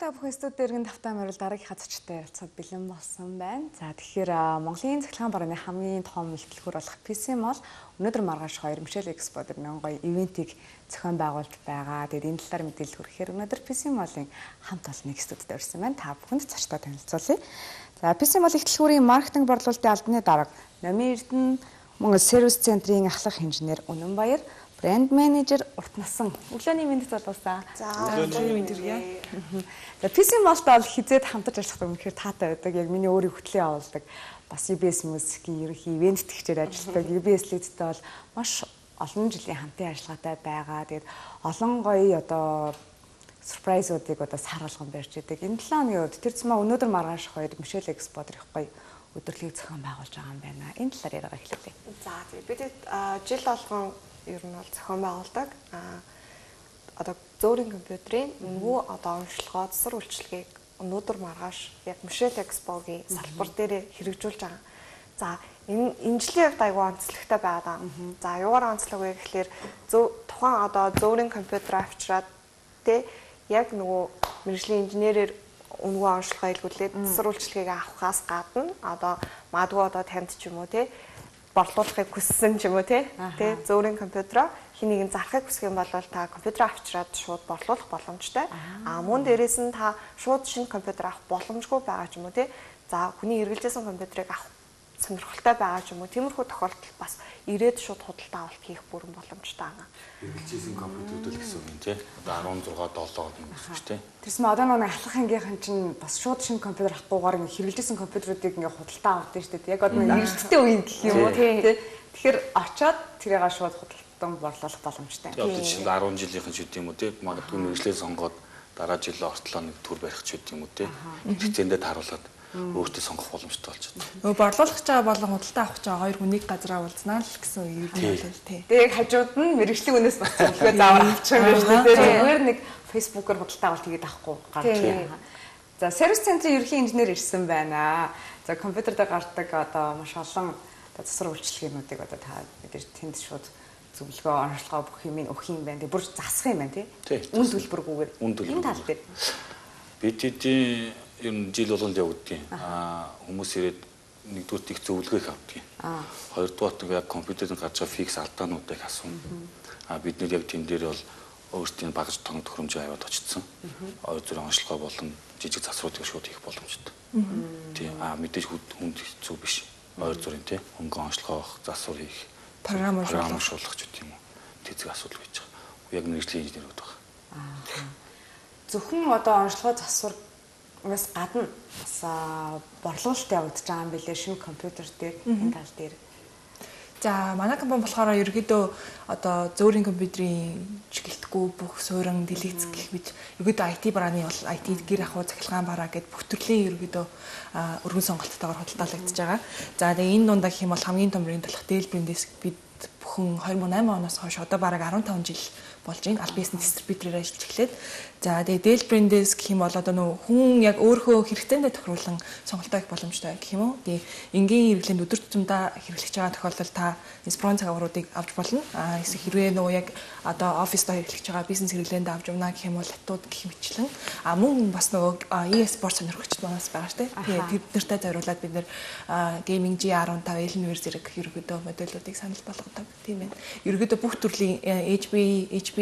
та бүхэн студид иргэн тавтаа мөрөл дараагийн хазчтай ярилцахад бэлэн болсон байна. За тэгэхээр Монголын цахилгаан барааны хамгийн том илтгэлгүүр болох PC Mall өнөөдөр маргааш 2 Michelle Expo гэдэг нэгэн гоё ивентийг зохион байгуулж байгаа. Тэгээд энэ талаар мэдээлэл хүрэхээр өнөөдөр PC Mall-ын хамт олныг студид ирсэн байна. Та бүхэнд цаашдаа танилцуулъя. За PC Mall илтгэлгүүрийн маркетинг борлуулалтын албаны дарга Номын Эрдэнэ Монгол сервис центрийн ахлах инженер Үнэнбаяр, брэнд менежер Уртнасан. Өглөөний мэнд залуусаа. За өглөөний мэнд хүргэе. За PC Mall-тай бол хизээд хамтарч ажиллах үнэхээр таатай байдаг. Яг миний өөрийн хөтлийн явуулдаг. Бас UBS музикийн ерөнхий ивент тэгчээр ажилладаг. UBS Lead-тэй бол маш олон жилийн хамтын ажиллагаатай байгаа. Тэгээд олон гоё одоо сюрпрайзуудыг одоо сар болгон барьж идэг. Энэ 7 өдрийн үед тэр цэма өнөөдөр маргааш 2 Michelle Expo дэх гоё өдөрлөгийг зохион байгуулж байгаа юм байна. Энэ талаар яриагаа эхлүүлье. За тэгээд бид жил болгон ер нь бол зохион байгуулдаг. Одоо зөөрийн компьютерийн нөгөө одоо онцлогоо засвар үйлчилгээг өнөөдөр маргааш яг Michelle Expo-гийн салбар дээр хэрэгжүүлж байгаа. За энэ жилийн хувьд аягүй онцлогтой байгаа. За юугаар онцлог вэ гэхэлэр тухайн одоо зөөрийн компьютер авчираад яг нөгөө мэргэжлийн инженерээр нөгөө онцлогоо илгүүлээд засвар үйлчилгээг авахаас гадна одоо магадгүй одоо танд ч юм уу борлуулахыг хүссэн ч юм уу зөөрийн компьютероо хэнийг зарахыг хүсэх юм бол та компьютер авчираад шууд борлуулах боломжтой. Мөн дээрээс нь та шууд шинэ компьютер авах боломжгүй байгаа ч юм уу За хүний хэрэгжилсэн компьютерыг авах сонирхолтой байгаа ч юм уу тиймэрхүү тохиолдолд бас ирээд шууд худалдаа авалт хийх бүрэн боломжтой байгаа. Хэрэгжилсэн компьютерүүд л гэсэн үг тийм одоо 16 7 гэсэн үг тийм. Тэрс мэ одоо нэг ахлах ангийнхан чинь бас шууд шинэ компьютер авахгүйгээр ингээ хэрэгжилсэн компьютеруудыг ингээ худалдаа авдаг шүү дээ. Яг одоо нэг эрсдэлтэй үеийн гэх юм уу тийм. Тэгэхээр очоод тэрийг шууд худалдан борлуулах боломжтой. Одоо жишээ нь 10 жилийнхэн ч үгүй юм уу тийм. Магадгүй мэржлээ сонгоод дараа жилийн ортлоо нэг төр барих ч үгүй юм уу тийм. Хэрэгцээндээ тааруулаад өөртөө сонгох боломжтой болж байна. Нөгөө борлуулах гэж байгаа болон худалдаа авах гэж байгаа хоёр хүнийг газараа уулзнаа л гэсэн үг юм байна тий. Тэгээ яг хажууд нь мэрэгжлийн үнээс бас зөвлөгөө заавар авчих юм байна шүү дээ. Зүгээр нэг Facebook-оор худалдаа авалт хийгээд авахгүй гарч байна. За сервис центрийн ерөнхий инженер ирсэн байна. За компьютер дээр гардаг одоо маш олон засвар үйлчилгээнүүдийг одоо та мэдээж тэнд шууд зөвлөгөө онцлогоо бүх юм өгөх юм байна. Тэгээ бүр засах юм байна тий. Үн төлбөргүйгээр. Энэ тал дээр бид хэдийн ер нь жил болгонд явагдیں۔ Хүмүүс ирээд нэгдүгээр их зөвлөгөө их авдаг. Хоёрдугаар яг компьютерын гарч байгаа фикс алдаануудыг асууна. Бид нэр яг тэн дээр бол өөрсдийн багаж тоног төхөөрөмжөө аваад очсон. Хоёр зүрх онцлогоо болон жижиг засваруудыг шууд хийх боломжтой. Тийм мэдээж хүнд хэцүү биш. Хоёр зүрийн тийм хөнгөн онцлогоо авах, засвар хийх, програмшуулах ч гэдэг юм уу. Тэзэг асуудал гэж байгаа. Яг мэргэжлийн инженерүүд байгаа. Зөвхөн одоо онцлогоо засвар бас гадна бас борлуулалт явагдаж байгаа юм билээ шинэ компьютер дээр энэ тал дээр. За манай компани болохоор ерөөдөө одоо зөөрийн компьютерийн чиглэлтгүй бүх суурин дэлгэц гэх мэт ерөөдөө IT барааны бол IT гэр ахуй цахилгаан бараа гэд бүх төрлийн ерөөдөө өргөн сонголттойгоор худалдаалагдж байгаа. За тэгээ энэ дундаа гэх юм бол хамгийн том брендийн талах Dell брендээс бид бүхэн 2008 оноос хойш одоо бараг 15 жил болж байна. Аль бизнес дистрибьюторээр ажиллаж эхлээд. За тэгээ Dell брендээс гэх юм бол одоо нөө хүн яг өөрөө хэрэгцээндээ тохируулан сонголтоо хийх боломжтой гэх юм уу. Тэгээ энгийн хэрэглээнд өдөр тутамдаа хэрэглэж байгаа тохиолдолд та Inspiron цагааруудыг авч болно. Эсвэл хэрвээ нөө яг одоо оффистоо хэрэглэж байгаа бизнес хэрэглээнд авч явна гэх юм бол латууд гэх мэтлэн мөн бас нөгөө e-sport сонирхогчд манаас байгаа шүү дээ. Тэгээд тэднэртэй зориулаад бид нэр Gaming G15 Alienware зэрэг ерөөдөө модулуудыг санал болгодог тийм байна. Ерөөдөө бүх төрлийн HP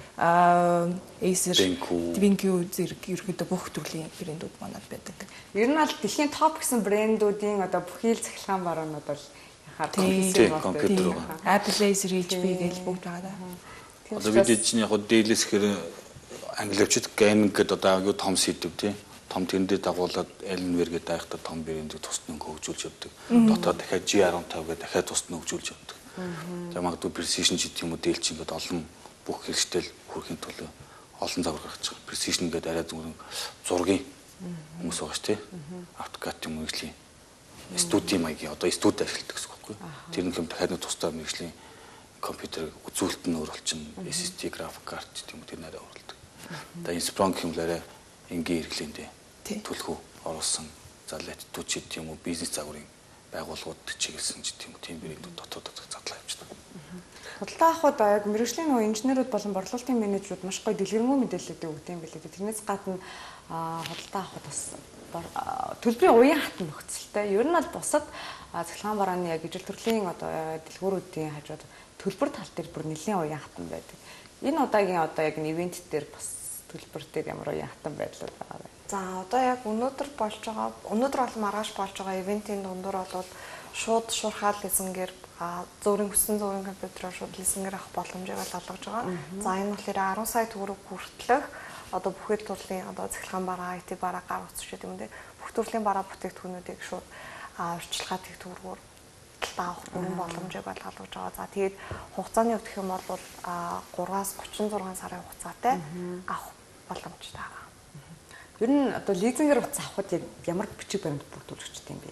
Acer, BenQ зэрэг ерөөдөө бүх төрлийн брэндүүд манад байдаг. Ер нь бол дэлхийн топ гэсэн брэндүүдийн одоо бүхий л цахилгаан баруунууд бол яхаар компьютер Apple, Acer, HP гэж бүгд байгаа даа. Одоо бид чинь яг Dell-с хэр англичууд gaming гэдэг одоо аюу том сэдв тий. Том тэрэндээ дагуулад Alienware гэдэг айхтар том брэндийг тусна хөгжүүлж явдаг. Дотоод дахиад G15 гэдэг дахиад тусна хөгжүүлж явдаг. За магадгүй Precision ч гэдэг юм уу Dell чинь ингээд олон бүх хэрэгстэл хүрэхин төлөө олон загвар гаргаж байгаа. Precision гэдэг арай зүгээр зургийн хүмүүс байгаа шүү дээ. AutoCAD юм мэргэжлийн студийн маягийн одоо студи ашигладаг гэсэн үг байхгүй. Тэр нь юм дахиад нэг тусдаа мэргэжлийн компьютерийг үзүүлэлт нь өөр болчихно. SSD график карт гэдэг юм тэр нарай өөрлөдөг. Одоо Inspiron гэх юм л арай энгийн хэрэглээндээ төлхөө оруулсан залет түчид юм уу бизнес загварын байгууллагууд чиглэсэн ч тийм брэндүүд дотоод задлаа явчихдаг. Худалдаа авахд яг мэргэжлийн нөө инженерүүд болон борлуулалтын менежерүүд маш гоё дэлгэрэнгүй мэдээлэлүүд өгдөг юм билээ. Тэрнээс гадна худалдаа авахд бас төлбөрийн уян хатан нөхцөлтэй. Ер нь бол бусад цахилгаан барааны яг ижил төрлийн одоо дэлгүүрүүдийн хажууд төлбөр тал дээр бүр нэлийн уян хатан байдаг. Энэ удаагийн одоо яг ивент дээр бас төлбөр дээр ямар уян хатан байдлууд байгаа вэ? За одоо яг өнөөдөр бол маргааш болж байгаа ивентийн дундуур бол шууд шуурхаал лизингээр зөөрийн хүссэн зөөрийн компьютероор шууд лизингээр авах боломжийг олгож байгаа. За энэ болохоор 10 сая төгрөг хүртэлх одоо бүхэл төрлийн одоо цахилгаан бараа, IT бараа гар утсч юм дээ. Бүх төрлийн бараа бүтээгдэхүүнүүдийг шууд урьдчилгаа тех төгрөгөөр авах бүрэн боломжийг олгож байгаа. За тэгээд хугацааны хувьд гэх юм бол 3-аас 36 сарын хугацаатай авах боломжтой байгаа. Ер нь одоо лизингээр утас авахд яг ямар бичиг баримт бүрдүүлэгчтэй юм бэ?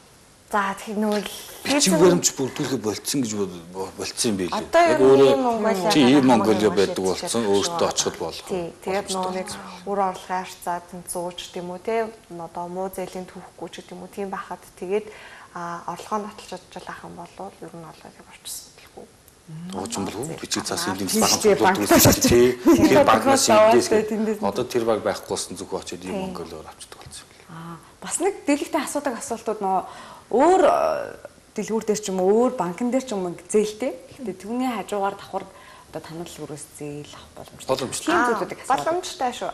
За тийм нөгөө бичиг баримт бүрдүүлэх болцсон гэж болцсон юм билээ. Яг өөрөө чи Монголиа байдаг болсон өөртөө очиход болох. Тэгээд нөгөө нэг үр орлогын харьцаа тэнцүүж тийм үү те одоо муу зээлийн түүхгүй ч гэдэг юм уу тийм байхад тэгээд орлогоо нотолж чадчих юм бол ер нь бол яг орчсон хэлгүй. Уучин бол бичиг цаасан эдийн засгийн банк төлөвлөсөн тий. Тэр банкнаас эдээс одоо тэр баг байхгүйсэн зөвхөн очиод Монголиор авчдаг болсон юм. Бас нэг дэлгэхтэй асуудаг асуултууд нөгөө өөр дэлгүүр дээр ч юм уу өөр банкн дээр ч юм уу зээлтэй. Гэтэ түүний хажуугаар давхар одоо танил өрөөс зээл авах боломжтой. Тийм зүйлүүдийг боломжтой шүү.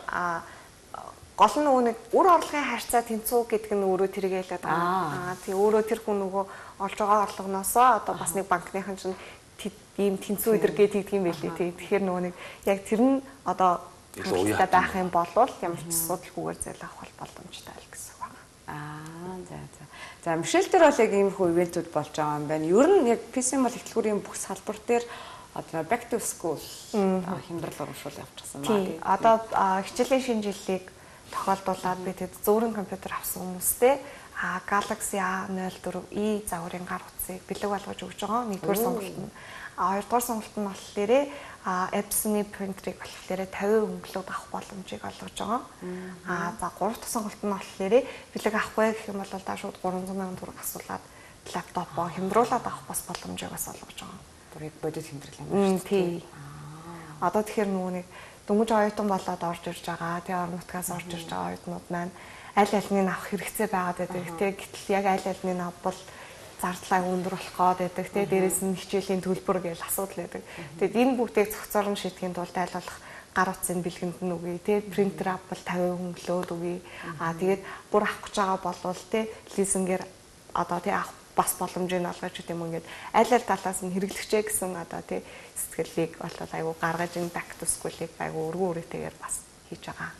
Гол нь нөгөө нэг үр орлогын харьцаа тэнцүү гэдэг нь өөрөө тэрийг хэлээд байгаа. Тийм өөрөө тэр хүн нөгөө олж байгаа орлогоноосоо одоо бас нэг банкныхан чинь ийм тэнцүү өдөргээд хийдэг юм байлээ тий. Тэгэхээр нөгөө нэг яг тэр нь одоо хангалттай байх юм бол ямар ч асуудалгүйгээр зээл авах боломжтой л гэсэн үг байна. За Мишель дээр бол яг иймэрхүү ивентүүд болж байгаа юм байна. Ер нь яг PC Mall ихтлгүүрийн бүх салбар дээр одоо back to school хямдрал урамшуул явчихсан байна. Одоо хичээлийн шинэ жилийг тохиолдуулаад би тэгэд зөөрийн компьютер авсан хүмүүстэй Galaxy A04e загварын гар утсыг бэлэг болгож өгж байгаа. Нэгдүгээр сонголт нь. Хоёрдугаар сонголт нь болохоор Epson-ы принтерийг болохоор 50 өнгөлөд авах боломжийг олгож байгаа. За гурав дахь сонголт нь болохоор бэлэг авахгүй гэх юм бол та шууд 300 сая төгрөг асуулаад лаптопоо хямдруулаад авах бас боломжийг бас олгож байгаа. Бүрийг бодит хямдрал юм шүү. Тий. Одоо тэгэхээр нөгөө нэг дөнгөж оюутан болоод орж ирж байгаа. Тэгээ орон нутгаас орж ирж байгаа оюутнууд маань аль альнийг авах хэрэгцээ байгаад байдаг. Тэгээ гэтэл яг аль альнийг авбал зардлаа өндөр болох гээд байдаг. Тэгээ дээрэс нь хичээлийн төлбөр гэж асуудал байдаг. Тэгээд энэ бүгдийг зохицуулан шийдэхин тулд аль болох гар утсын бэлгэнд нь үгүй. Тэгээ принтер авбал 50 хөнгөлөөд үгүй. Тэгээд бүр авах гэж байгаа болвол тэ лизингээр одоо тий авах бас боломжийг олгож гэдэг юм ингээд аль аль талаас нь хэрэглэгчээ гэсэн одоо тий сэтгэлийг болоод айгу гаргаж ин back to school-ыг айгу өргөн үрээтэйгээр бас хийж байгаа.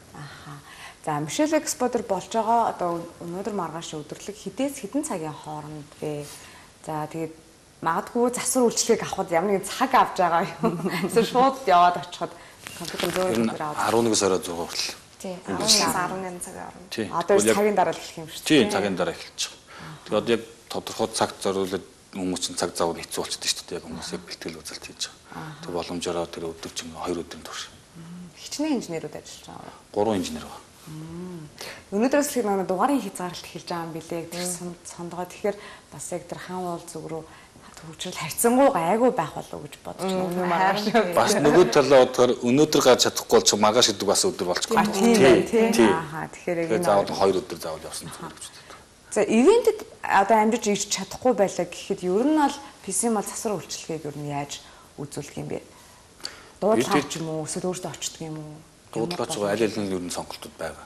За Мишель Эксподер болж байгаа одоо өнөөдөр маргааш өдөрлөг хэдэн цагийн хооронд вэ? За тэгээд магадгүй засвар үйлчлэгийг авахд ямар нэгэн цаг авч байгаа юм. Эсвэл шууд яваад очиход компьютер зөөр аваад 11-ээс орой 6 хүртэл. Тий. 18 цагийн хооронд. Одоо цагийн дараа л эхлэх юм шүү дээ. Тий, цагийн дараа эхэлж байгаа. Тэгээд одоо яг тодорхой цагт зориулаад хүмүүс чинь цаг зав хэцүү болчихсон шүү дээ. Яг хүмүүсийг бэлтгэл үзэлт хийж байгаа. Тэг боломжоор тэр өдөр чинь 2 өдрийн турш. Хичнээн инженерүүд ажиллаж байгаа. 3 инженер байна. Өнөөдрөөс л нэг дугаарын хязгаарлалт эхэлж байгаа юм билээ. Тэр сондгоо тэгэхээр бас яг тэр хаан уул зүг рүү хөгжил харьцангуй гайгүй байх болов гэж бодож байна. Бас нөгөө талаа бодохоор өнөөдөр гарч чадахгүй бол ч маргааш гэдэг бас өдөр болчихгүй. Тийм. Тэгэхээр яг заавал 2 өдөр заавал явсан зүйл гэж байна. За ивентэд одоо амжиж ирч чадахгүй байлаа гэхэд ер нь бол PC Mall засвар үйлчлэгийг ер нь яаж үзүүлэх юм бэ? Дуудлага ч юм уу эсвэл өөртөө очдөг юм уу? Дуудлага ч аль аль нь ер нь сонголтууд байгаа.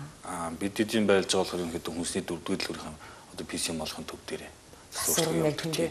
Бид эдийн байлж байгаа болохоор ерөнхийдөө хүнсний 4-р дэлгүүрийн одоо PC Mall-ын төв дээрээ засвар үйлчлэг.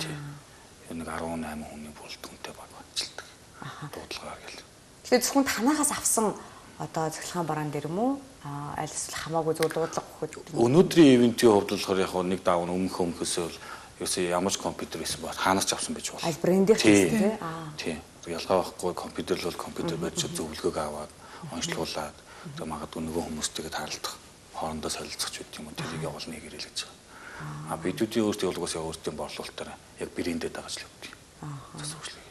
Нэг 18 хүний бүрэлдэхүүнтэй баг ажилладаг. Дуудлагаар гэл. Тэгэхээр зөвхөн танахаас авсан одоо цахилгаан бараан дээр юм уу? Аль эсвэл хамаагүй зөв дуудлага өгөхөд. Өнөөдрийн ивентийн хувьд болохоор яг нэг даав өмнөхөөсөө бол ерөөсөө ямар ч компьютер байсан бол хаанаас ч авсан байж болно. Аль брендийнх тийм. Тийм. Ялгаа байхгүй компьютер л бол компьютер байж зөвлөгөөг аваад онцлуулад тэг магадгүй нөгөө хүмүүстэйгээ таарлах хоорондоо солилцох ч гэдэг юм уу тэрийг явуулныг ирэлж байгаа. Бидүүдийн өөртөө угсаа өөртөө борлуулалтаар яг брендэд байгаа ч л өгдөг. Засварчлыг.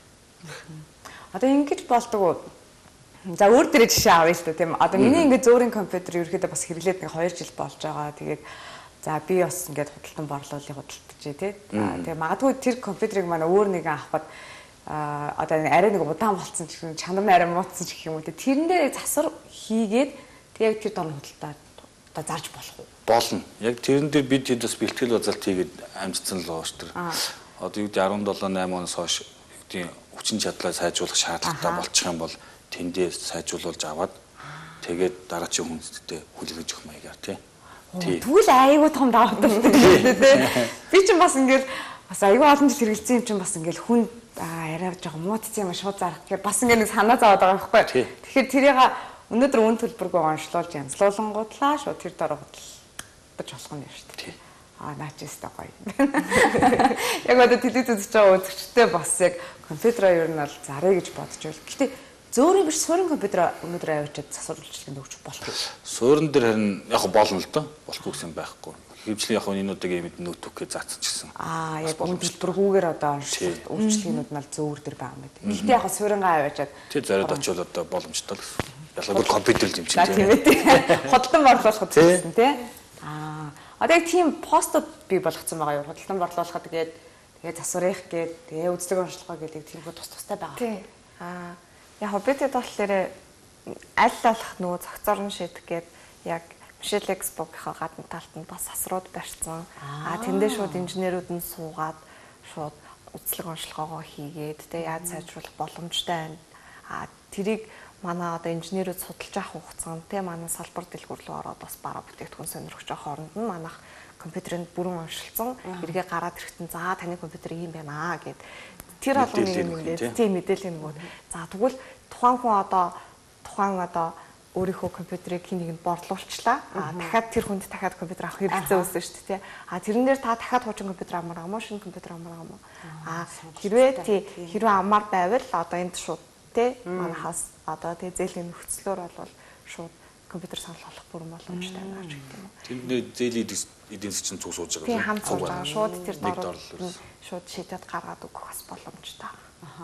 Одоо ингэж болдог уу? За өөр дээрээ жишээ авъя л да тийм. Одоо миний ингээд зөөрийн компьютер ерөөхдөө бас хэрэглээд нэг 2 жил болж байгаа. Тэгээд За би бас ингээд худалдан борлуулалтыг худалдаж тий. Тэгээ магадгүй тэр компьютерийг манай өөр нэгэн авахад одоо арай нэг удаан болцсон ч гэх юм чанар нь арай муудсан ч гэх юм уу тэрэн дээр засвар хийгээд тэгээ тэр дор худалдаад одоо зарж болох уу? Болно. Яг тэрэн дээр бид бас бэлтгэл базалт хийгээд амжицсан л байгаа шүү дээ. Одоо юу гэдэг 17-8 оноос хойш юу гэдэг хүчин чадлаа сайжруулах шаардлагатай болчих юм бол тэндээ сайжруулж аваад тэгээд дараачийн хүнстэд хүлээж өгөх маягаар тий. Тэгвэл айгүй том даваа талтай тий. Би ч бас ингээл бас айгүй олон жил хэрэгэлсэн юм чинь бас ингээл хүн арай жоохон муудсан юм шууд зарах гэхээр бас ингээл нэг санаа зовоод байгаа байхгүй. Тэгэхээр тэрийг өнөөдөр үн төлбөргүй онцлуулж янзлуулангуудлаа шууд тэр дор худалдаж болох юм шүү дээ. Наачистай гоё. Яг одоо телевиз үзэж байгаа үзэгчтэй бас яг компьютероо ер нь бол зарыг гэж бодож байл. Гэхдээ зөөрийн биш суурин компьютер өнөөдөр авчиад засвар үйлчлэгэнд өгч болох уу? Суурин дээр харин яг болно л доо. Болохгүй гэсэн байхгүй. Хөвчлийн яг энүүдийг юм нөтөкөө заацсан ч гэсэн. Яг үн төлбөргүйгээр одоо үйлчлэгнүүд нь зөөр дээр байгаа юм байна. Гэхдээ яг суурингаа аваачаад тий зориод очивол одоо боломжтой л гэсэн. Ялангуяа компьютер юм чинь тийм ээ. Худалдан борлуулахад гэсэн тий. Одоо яг тийм постод би болгоцсон байгаа юу? Худалдан борлуулахад тэгээд засвар их гээд тэгээ үзлэг онцлогоо гэдэг тийм тус тустай байгаа. Тий. Яг бид болохоор аль болох нөгөө цогцоор нь шийдэх гээд яг Мишель Экспогийнхаа гадна талд нь бас асрууд барьсан. Тэндээ шууд инженерүүд нь суугаад шууд үзлэг онцлогоогоо хийгээд тэгээ яаж сайжруулах боломжтой байна. Тэрийг манай одоо инженерүүд судалж авах хугацаанд те манай салбар дэлгүүр рүү ороод бас бараа бүтээгдэхүүн сонирхож байгаа хооронд нь манайх компьютерэнд бүрэн уншилсан эргээ гараад ирэхдээ за таны компьютер ийм байна гэд тэр алганы юм ингээд тийм мэдээлэл нөгөөд за тэгвэл тухайн хүн одоо өөрийнхөө компьютерийг хин нэгэнд борлуулчлаа. Дахиад тэр хүнд дахиад компьютер авах хэрэгцээ үүснэ шүү дээ. Тэрэн дээр та дахиад хуучин компьютер амар гам уу, шинэ компьютер амар гам уу? Хэрвээ амар байвал одоо энд шууд те манайхаас одоо тэгээ зээлийн нөхцлөөр бол шууд компьютер санал болох бүрэн боломжтой байна ч гэдэг юм уу. Тэнд зээлийн эдийн засгийн цуг сууж байгаа. Тийм хамт сууж байгаа. Шууд тэр дор шууд шийдээд гаргаад өгөх бас боломжтой.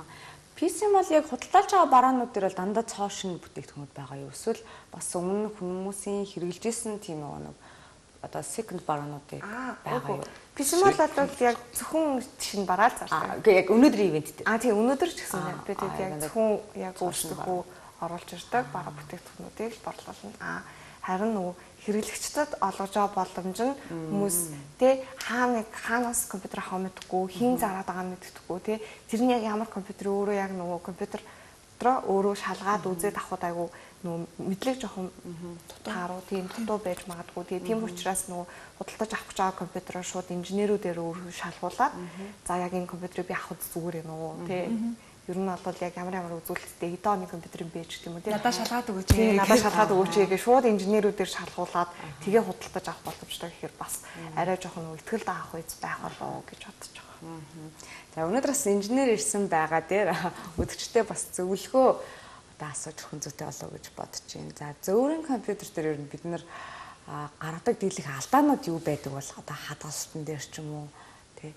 PC бол яг худалдаалж байгаа бараанууд дээр бол дандаа цоо шин бүтээгдэхүүнүүд байгаа юу? Эсвэл бас өмнө хүмүүсийн хэрэгжилж исэн тийм нэг одоо second бараануудыг байгаа юу? PC бол яг зөвхөн шин бараа л зарлаа. Үгүй яг өнөөдрийн ивент дээр. Тийм өнөөдөр ч гэсэн бид яг зөвхөн яг өөрсдөө оруулж ирдэг бараа бүтээгдэхүүнүүдийг л борлуулна. Харин нөгөө хэрэглэгчдэд олгож байгаа боломж нь хүмүүс тий хаанаас компьютер авах мэдгүй, хэн зараад байгаа мэддэггүй тий тэр нь яг ямар компьютер өөрөө яг нөгөө компьютер дотроо өөрөө шалгаад үзээд авахд айгу нөгөө мэдлэг жоохон тааруу тийм дутуу байж магадгүй тий тийм учраас нөгөө худалдаж авах гэж байгаа компьютероо шууд инженерүүдээр өөрөө шалгуулад за яг энэ компьютерыг би авахд зүгээр юм уу тий ер нь бол яг ямар үзүүлэлттэй эдооны компьютерийн бэж гэх юм уу тий надад шалгаад өгөөч. Надад шалгаад өгөөч гэж шууд инженерүүдээр шалгуулад тэгээ худалдаж авах боломжтой гэхээр бас арай жоохон ихтгэл даах үеж байх болоо гэж бодож байгаа. За өнөөдөр бас инженер ирсэн байгаа дээр өдөрчтэй бас зөвлөгөө одоо асууж хүн зүйтэй болоо гэж бодож байна. За зөөрийн компьютер дээр ер нь бид нар гаргадаг дийлэх алдаанууд юу байдаг бол одоо хадгалалтан дээр ч юм уу тий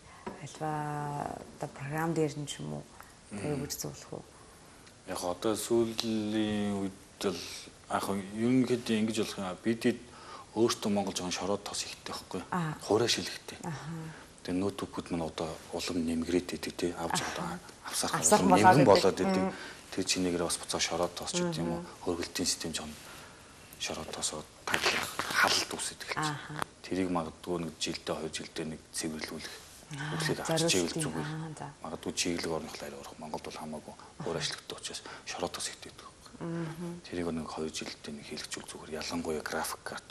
альва одоо програм дээр нь ч юм уу тэг үж зөвлөх үү? Яг одоо сүүлийн үед л ерөнхийдөө ингэж болох юм. Бид өөртөө Монгол жоохон шороод тос ихтэй байхгүй. Хуурай шилэгтэй. Тэгээ ноутбукууд маань одоо улам нэмгрээд идэг тий авч одоо авсах нэмгэн болоод идэг. Тэр чинээгээр бас буцаа шороод тос ч гэдэг юм уу. Хөргөлтийн систем жоохон шороод тосоо таглах халт үүсэж эхэлж. Тэрийг магадгүй нэг жилдээ 2 жилдээ нэг цэвэрлүүлэх үглээд авч чиглэл зүгээр. Магадгүй чиглэг орных лайр орох. Монголд бол хамаагүй өөр ашигладаг учраас шороод тос ихтэй байдаг. Тэрийг нэг 2 жилдээ нэг хийлгчүүл зүгээр. Ялангуяа график карт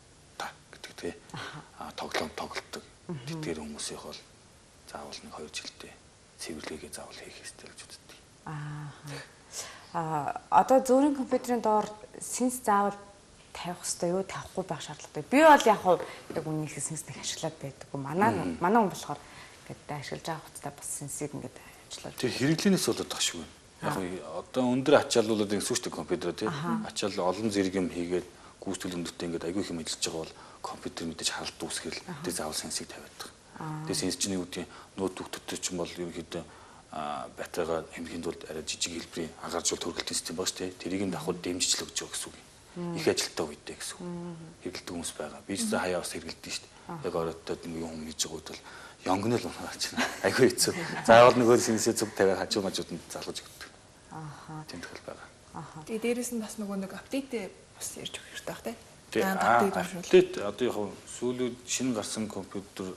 гэдэг тий. Тоглоом тоглолдог. Тэтгэр хүмүүсийнх бол заавал нэг 2 жилдээ цэвэрлэгээ заавал хийх хэрэгтэй гэж үздэг. Одоо зөөрийн компьютерийн доор сенс заавал тавих хэрэгтэй юу, тавихгүй байх шаардлагатай. Би бол яг үнэнийхээ сенсийг ашиглаад байдаггүй. Манай хүн болохоор ингээд ашиглаж байгаа хугацаа бас сенсийг ингээд ажиллаж. Тэр хэрэглэнээс болоод тах шиг байна. Яг одоо өндөр ачааллуулаад инсүүштэй компьютер тий. Ачаал олон зэрэг юм хийгээд гүйцэтгэл өндөртэй ингээд аягүй их юм ажиллаж байгаа бол компьютер мэдээж харалт үүсгэл тэр заавал сенсийг тавиад байгаа. Тэр сенс чинь юу гэдэг ноутбуктууд ч юм бол ерөнхийдөө батарейгаа хэмжихэд бол арай жижиг хэлбэрийн агааржуулалт хөргөлтийн систем байна шүү дээ. Тэрийг нь давхад дэмжиж л өгч байгаа гэсэн үг юм. Их ажилтаа үедээ гэсэн үг. Хэрэгэлдэг хүмүүс байгаа. Бизнес хаяа бас хэрэгэлдэг шүү дээ. Яг оройтод нэг юм хийж байгаа үед бол янгнэл унаач байна. Айгүй хэцүү. Заавал нөгөө синсээ зүг тавиад хажуумажууданд залгаж өгдөг. Ахаа. Тийм тохиол байгаа. Ахаа. Тэгээ дээрэс нь бас нөгөө нэг апдейт бас ярьж өгөх хэрэгтэй баг тий. Апдейт одоо яг сүүлүүд шинэ гарсан компьютер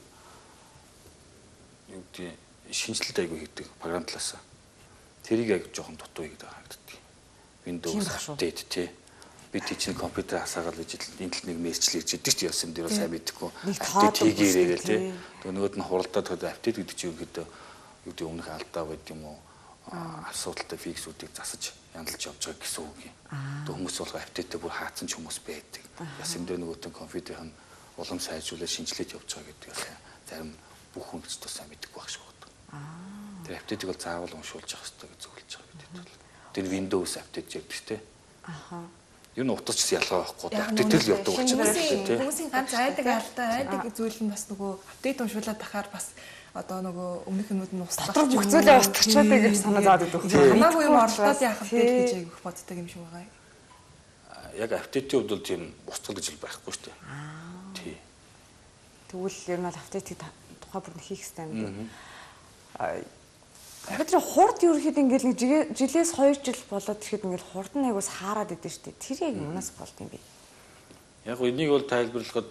юу гэдэг шинжилэлт айгүй хийдэг програм талаас. Тэрийг яг жоохон дутуу хийгээд байгаа гэдэг. Windows апдейт тий. Би тийч компьютер хасаагаад ижил энэ нэг мэрчлэл хийж идэг ч яасан дээр сайн мэдхгүй. Апдейт хийгээрээ тий. Нөгөөд нь хуралдаад апдейт гэдэг чинь юу гэдэг өмнөх алдаа байд юм уу? Асуудалтай фиксүүдийг засаж яндалж явж байгаа гэсэн үг юм. Хүмүүс бол апдейтээ бүр хаацсан ч хүмүүс байдаг. Яасан дээр нөгөөтэн компьютерын улам сайжруулаад шинжилээд явж байгаа гэдэг нь зарим бүх хүн ч тусаа мэддэг байх шиг байна. Тэр апдейтыг бол заавал уншуулж явах хэрэгтэй гэж зөвлөж байгаа бид бол. Тэр Windows апдейт гэдэг тий. Аха. Юу н утасч ялгаа байхгүй. Апдейт л явдаг учраас тий. Хүмүүсийн ганц айдаг алдаг зүйл нь бас нөгөө апдейт уншуулаад тахаар бас одоо нөгөө өмнөхнүүд нь устгах бүх зүйлээ устгачаад гэж санаа зовоод өгөх. Хамаагүй юм орлоод яах вэ гэж айгүйх боддог юм шиг байгаа. Яг апдейтийн хувьд бол тийм устгал гэж байхгүй шүү дээ. Тий. Тэгвэл ер нь бол апдейтийг тухай бүр хийх хэрэгтэй юм. Тэгэхээр хурд ерөөхдөө ингээл нэг жилээс 2 жил болоод ирэхэд ингээл хурд нь айгуус хаарад идэв шүү дээ. Тэр яг юунаас болд юм бэ? Яг энийг бол тайлбарлахад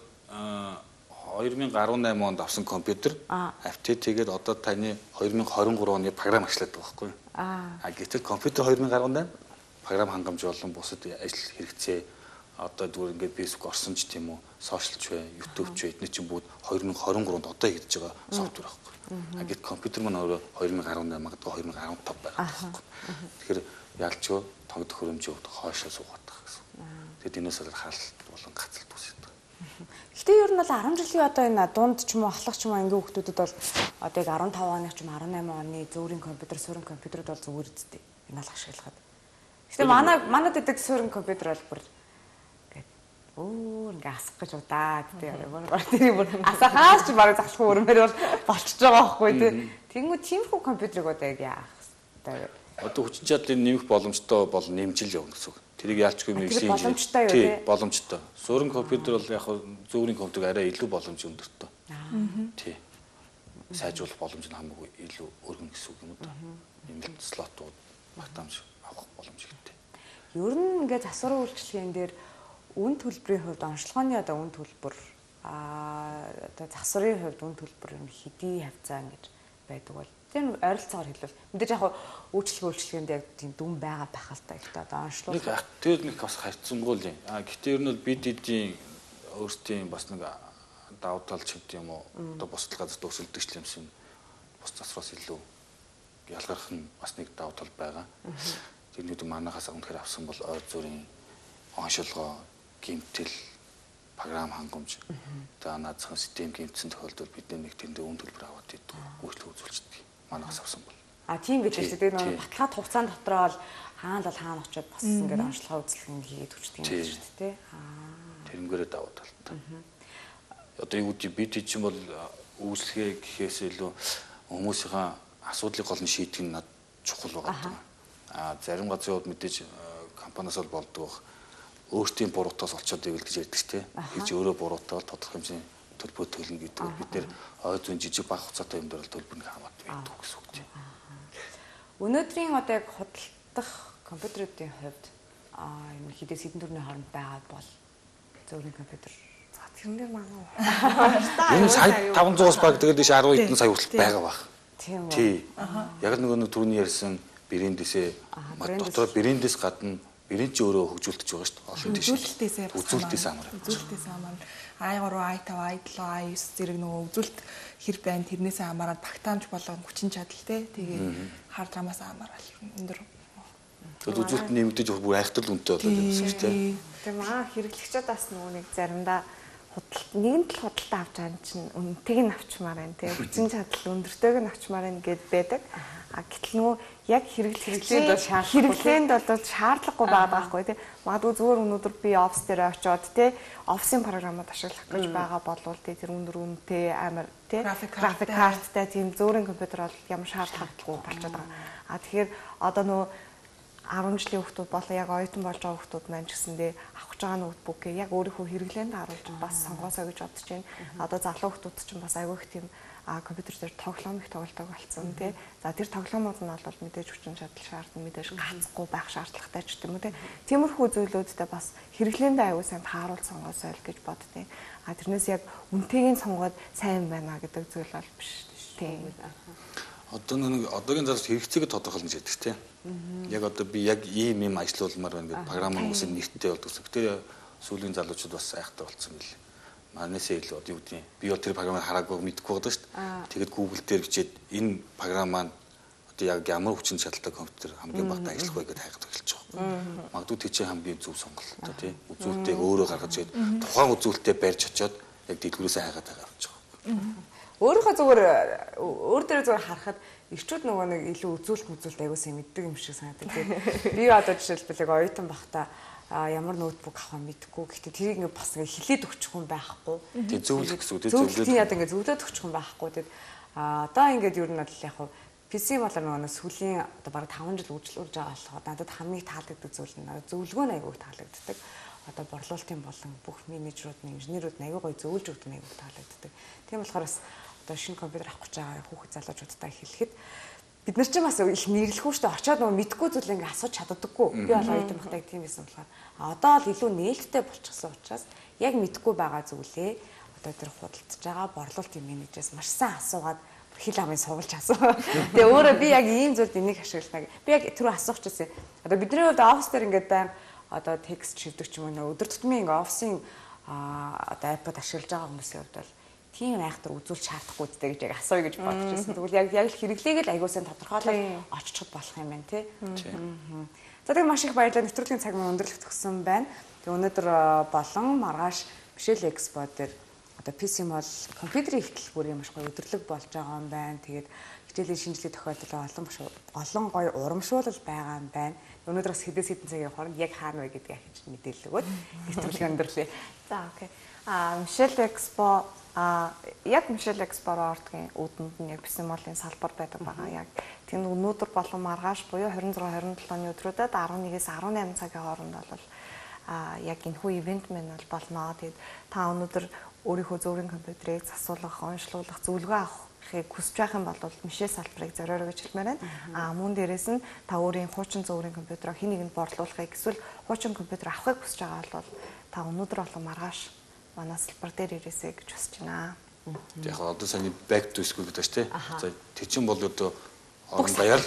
2018 онд авсан компьютер апдейт хийгээд одоо таны 2023 оны програм ашиглаад байгаа байхгүй юу? Гэтэл компьютер 2018 програм хангамж болон бусад ажил хэрэгцээ одоо зүгээр ингээд Facebook орсон ч тийм үү, сошиал ч бай, YouTube ч бай, эдгээр чинь бүгд 2023-нд одоо хийгдэж байгаа софтвер байхгүй юу? Гэтэл компьютер маань өөрөө 2018 магадгүй 2015 байгаа байхгүй юу? Тэгэхээр ялчгүй тогтох хөрөмжөө хоошоо суугаад байгаа гэсэн. Тэгээд энэс бол хаалт болон гацалт үүсэж байгаа. Гэтэ ер нь бол 10 жилийн одоо энэ дунд ч юм уу ахлах ч юм уу ангийн хүмүүсд бол одоо яг 15 оны ч юм 18 оны зөөрийн компьютер, суурин компьютерд бол зүгээр үсттэй. Энэ алах ашиглахад. Гэтэ манад гэдэг суурин компьютер бол бүр ингээ асах гэж удаа тийм бүр асахаас ч бараг залхах өрмөр бол болчихж байгаа байхгүй тийм. Тэнгүү тиймэрхүү компьютерыг одоо яг яах вэ? Одоо хүчин чадлыг нэмэх боломжтой бол нэмжил явна гэсэн үг. Тэрийг яалчгүй мэрэгжлийн боломжтой юу тийм? Боломжтой. Суурин компьютер бол яг зөөврийн компьютер арай илүү боломж өндөртэй. Тий. Сайжруулах боломж нь хамаагүй илүү өргөн гэсэн үг юм да. Нэмэлт слотууд багтаамж авах боломж ихтэй. Ер нь ингээд засварын үйлчлэгийн дээр үн төлбөрийн хувьд онцлогооны одоо үн төлбөр одоо засварын хувьд үн төлбөр хэдий хавцаа ингэж байдаг бол тийм ойролцоогоор хэлвэл мэдээж яг үйлчлэгээнд яг тийм дүн байгаа байх л та ихтэй одоо онцлог. Тэр нэг бас хайрцангуй юм. Гэхдээ ер нь бол бид эдийн өөрсдийн бас нэг давуу тал ч гэдэг юм уу одоо бусад газар төгсөлдөж юмсан бус засвараас илүү ялгарх нь бас нэг давуу тал байгаа. Тэрнүүд манахаас өнөхөр авсан бол ойр зүрийн оншилгоо гимтэл програм хангамж за наадсан систем гимтсэн тохиолдолд бид нэг тэндээ үн төлбөр аваад идэв үйлчлэг үзүүлчихдэг. Манаас авсан бол. Тийм гэж хэлдэг. Тэгээд баталгаад хугацаанд дотроо л хаана очиод бас ингээд онцлогоо үзүүлэх хийгээд өчтдөг юм шүү дээ. Тэрнгээрээ давуу талтай. Одоо юу гэдэг бид чинь бол үйлчлэгээ гэхээс илүү хүмүүсийн асуудлыг гол нь шийдэх нь над чухал байгаа. Зарим газрууд мэдээж компаниас бол болдог. Өөртөө буруутаас олцоод ивэл гэж ярьдаг тийм. Хийж өөрөө буруутаа бол тодорхой хэмжээний төлбөр төлнө гэдэг. Бид нэр ой зүүн жижиг бага хугацаатай юм дээр бол төлбөрийг хамаад байдаг гэсэн үг тийм. Өнөөдрийн одоо яг худалдах компьютеруудын хувьд энэ хідээс хэдэн төрлийн хооронд байгаад бол зөөрийн компьютер тэрэн дээр манай. Энэ сая 500-аас баг тэгээд дэше 10 хэдэн сая хүртэл байгаа баг. Тийм үү. Тий. Яг нэг түрүүний ярьсан брэндээсээ дотор брэндээс гадна брэнд ч өөрөө хөгжүүлдэг байгаа шүү дээ. Олон тийш. Үзүүлэлтээс хамаарна. Үзүүлэлтээс хамаарна. i3, i5, i7, i9 зэрэг нөгөө үзүүлэлт хэр байна тэрнээсээ хамаараад багтаамж болон хүчин чадал тэгээ хард рамаас хамаарал өндөр. Тэгээд үзүүлэлт нэмэгдэж бүр айхтал үнэтэй болоод байна шүү дээ. Тэгээ маа хэрэглэгчид бас нөгөө нэг заримдаа нэгэн л худалдаа авч байгаа чинь үнэтэйг нь авчмаар байна тий. Хүчин чадал өндөртэйг нь авчмаар байна гэд байдаг. Гэтэл нөгөө яг хэрэглээнд бол шаардлагагүй байгаа байхгүй тий. Магадгүй зүгээр өнөөдөр би офс дээр очиод тий офсын програмууд ашиглах гэж байгаа болвол тий тэр өндөр үнэтэй амар тий график карттай тийм зөөрийн компьютер бол ямар шаардлагагүй болчиход байгаа. Тэгэхээр одоо нөгөө 10 жилийн хүүхдүүд болон яг оюутан болж байгаа хүүхдүүд маань ч гэсэндээ авах гэж байгаа ноутбукийг яг өөрийнхөө хэрэглээнд харуулж бас сонгоосоо гэж бодож байна. Одоо залуу хүүхдүүд ч бас айгүй их тийм компьютер дээр тоглоом их тоглодог болсон тий. За тэр тоглоомууд нь бол мэдээж хүчин чадал шаардна, мэдээж гацхгүй байх шаардлагатай ч гэдэм үү тий. Тиймэрхүү зүйлүүдтэй бас хэрэглээндээ аюул сайн тааруулж сонгоосоо л гэж боддیں۔ Тэрнээс яг үнэтэйг нь сонгоод сайн байна гэдэг зүйл бол биш тий. Одоогийн залууч хэрэгцээг тодорхойлно гэж яддаг тий. Яг одоо би яг ийм юм ажилуулмаар байна гэдэг програмын үсэн нэрттэй болдог. Тэр сүүлийн залуучууд бас айхтар болсон билээ. Манайсаа илүү одоо юу гэдэг би бол тэр програмыг хараагүй мэдэхгүй байдаг шүү дээ. Тэгээд Google дээр бичээд энэ програм маань одоо яг ямар хүчин чадалтай компьютер хамгийн багтаа ажиллах вэ гэдээ хайхад эхэлж байгаа. Магадгүй тийч хамгийн зөв сонголт тий. Үзүүлэлтийг өөрөө гаргаж ирээд тухайн үзүүлэлтээ барьж очиод яг дэлгүүрээсээ хайгаад байгаа гэж байгаа. Өөрийнхөө зүгээр өөр дээр зүгээр харахад ирчүүд нөгөө нэг илүү үзүүлэлт аягуулсан мэддэг юм шиг санагдав. Тэгээд би одоо жишээлбэл яг оюутан бахта ямар ноутбук авах мэдхгүй. Гэхдээ тэрийг ингээ бас ингээ хилээд өгчих юм байхгүй. Тэг зөвлөх гэсэн үг тий. Зөвлөлтийн яд ингээ зөвлөд өгчих юм байхгүй. Тэгээд одоо ингээд ер нь бол яг PC болоо нөгөө сүүлийн одоо бараг 5 жил үржилж байгаа болохоор надад хамгийн таалагддаг зүйл нь зөвлөгөө нь аягүй таалагддаг. Одоо борлуулалтын болон бүх менежерүүд нь инженерүүд нь аягүй гоё зөвлөж өгдөг нь аягүй таалагддаг. Тийм болохоор бас одоо шинэ компьютер авах гэж байгаа хүүхэд залуучуудтай хэлэхэд бид нар ч бас их нэрлэхгүй шүү дээ. Очоод нөгөө мэдгүй зүйл ингээ асууж чаддаггүй. Би бол оюутан багтаа тийм байсан болохоор одоо л илүү нээлттэй болчихсон учраас яг мэдгүй байгаа зүйлээ одоо тэр худалдаж байгаа борлуулалтын менежерээс маш сайн асуугаад хил амын суулж асуу. Тэгээ өөрөө би яг ийм зүйлд энийг ашиглана. Би яг тэр асуух гэсэн. Одоо бидний хувьд офис дээр ингээд байн одоо текст шивдэг ч юм уу өдөр тутмын ингээ офисын одоо iPad ашиглаж байгаа хүмүүсийн хувьд бол тийм айхтар үзүүлж шаардахгүй дээ гэж яг асууя гэж бодож байсан. Тэгвэл яг л хэрэглээг л аягүй сайн тодорхойлоод очиход болох юм байна тий. За тэгээ маш их баярлалаа. Нэвтрүүлгийн цаг маань өндөрлөх төгссөн байна. Тэгээ өнөөдөр болон маргааш Michelle Expo дээр одоо PC Mall компьютерийн хөтөлбөрийн маш гоё өдөрлөг болж байгаа юм байна. Тэгээд хичээлийн шинжилгээ тохиолдол олон гоё урамшуулал байгаа юм байна. Өнөөдөр бас хэдэн цагийн хооронд яг хаана вэ гэдгийг ахиж мэдээлэл өгөөд нэвтрүүлгийн өндөрлөе. За окей. Michelle Expo яг Michelle Expo-оор ордгийн үүдэнд нь яг PC Mall-ын салбар байдаг байгаа. Яг тийм өнөөдөр болон маргааш буюу 26 27-ны өдрүүдэд 11-ээс 18 цагийн хооронд бол яг энэхүү ивент мэн бол болно. Тэгээд та өнөөдөр өөрийнхөө зөөрийн компьютерийг засуулгах, онцлуулах, зөвлөгөө авахыг хүсэж байх юм бол Michelle салбарыг зориороо гэж хэлмээр байна. Мөн дээрээс нь та өөрийн хуучин зөөрийн компьютероо хэн нэгэнд борлуулахыг эсвэл хуучин компьютер авахыг хүсэж байгаа бол та өнөөдөр болон маргааш манай салбар дээр ирээсэй гэж хүсэж байна. Яг одоо саний back to school гэдэг чинь тий. Тэр чинь бол одоо орон даяар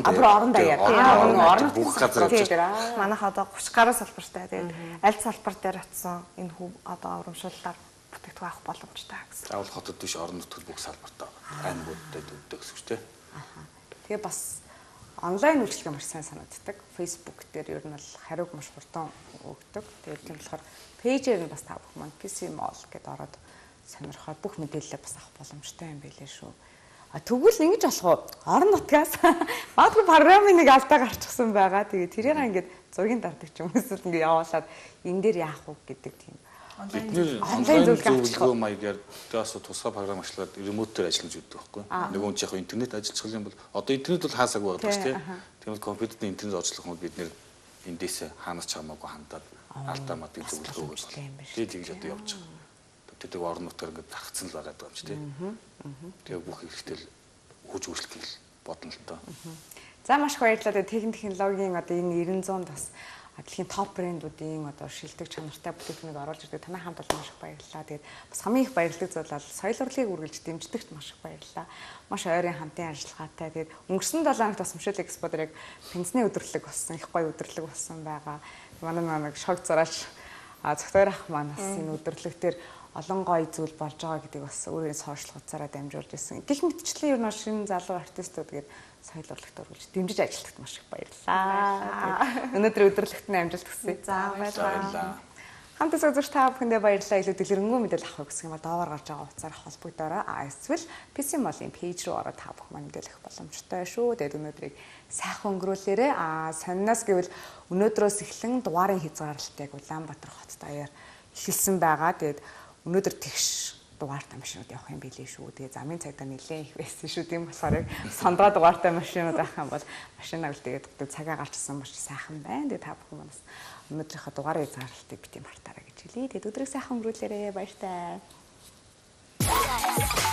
бүх газар манайх одоо 30 гаруй салбартай. Тэгээд аль салбар дээр очсон энэ хүү одоо урамшууллаар бүтээгдэхүүн авах боломжтой гэсэн. Заавал хотод биш орон нутгад бүх салбартаа аймагуудад өгдөг гэсэн үг тий. Тэгээ бас онлайн үйлчлэгээ маш сайн санагддаг. Facebook дээр ер нь бол хариуг маш хурдан өгдөг. Тэгээд тийм болохоор пэйжээр нь бас та бүх маань PC Mall гэдээ ороод сонирхоод бүх мэдээлэлээ бас авах боломжтой юм байлээ шүү. Тэгвэл ингэж болох уу? Орон нутгаас магадгүй програмын нэг алдаа гарчихсан байгаа. Тэгээд тэрийг ингээд зургийн дарддаг ч юм эсвэл ингээд явуулаад энэ дээр яах вэ гэдэг тийм. Онлайн зөвлөгөө маягаар бас тусгай програм ажиллаад ремотээр ажиллаж өгдөг байхгүй. Нөгөө нь яг интернет ажиллах юм бол одоо интернет бол хаасаагүй байдаг шүү дээ. Тэгмэл компьютерний интернет ажиллах юм бид нэр эндээс хаанаас ч хамаагүй хандаад алдаа мадыг зөвлөгөө өгөх юм байна. Тэгээд одоо явж байгаа. Тэгээд орон нутгаар ингээд тархацсан л байгаа юм чи тий. Тэгээ бүх хэрэгтэй хөгж өөрчлөлт бодно л доо. За маш их баярлалаа. Техник технологийн одоо энэ 900-д бас дэлхийн топ брэндүүдийн одоо шилдэг чанартай бүтээгдэхүүнийг оруулж ирдэг. Танай хамт бол маш их баярлалаа. Тэгээд бас хамгийн их баярлалыг зөвлөл соёл урлагийг үргэлж дэмждэгт маш их баярлалаа. Маш ойрын хамтын ажиллагаатай. Тэгээд өнгөрсөн 7 хоногт бас Michelle Expo дээр яг пенсны өдөрлөг болсон. Их гоё өдөрлөг болсон байгаа. Манай шог зураач зөвхөн ах манаас энэ өдөрлөг дээр олон гоё зүйл болж байгаа гэдгийг бас өөрийн сошиал хуудасаараа дамжуулж ирсэн. Гэх мэтчлэн ер нь шинэ залуу артистууд гээд соёл урлагт орж дэмжиж ажилладаг маш их баярлалаа. Өнөөдөр өдөрлөгт нь амжилт хүсье. За баярлалаа. Хамтдаа зөвхөн та бүхэндээ баярлалаа. Илүү дэлгэрэнгүй мэдээлэл авах гэсэн юм бол доогоор гарч байгаа утсаар холбогдоорой. Эсвэл PC Mall-ийн пэйж рүү ороод та бүхэн мэдээлэх боломжтой шүү. Тэгээд өнөөдрийг сайхан өнгөрүүлээрэй. Сонноос гэвэл өнөөдрөөс эхлэн дугаарын хязгаарлалт яг Улаанбаатар хот даяар эхэлсэн байгаа. Тэгээд өнөөдөр тэгш дугаартай машинууд явах юм билээ шүү. Тэгээ замын цагдаа нэлээд их байсан шүү. Тийм болохоор сондоо дугаартай машинууд авах юм бол машинаа л тэгээд цагаа гарчсан маш сайхан байна. Тэгээ та бүхэн бас өнөөдрийнхөө дугаарыг заарлалтыг бити мартаарай гэж хэлье. Тэгээд өдрийг сайхан өнгөрүүлээрэй. Баяртай.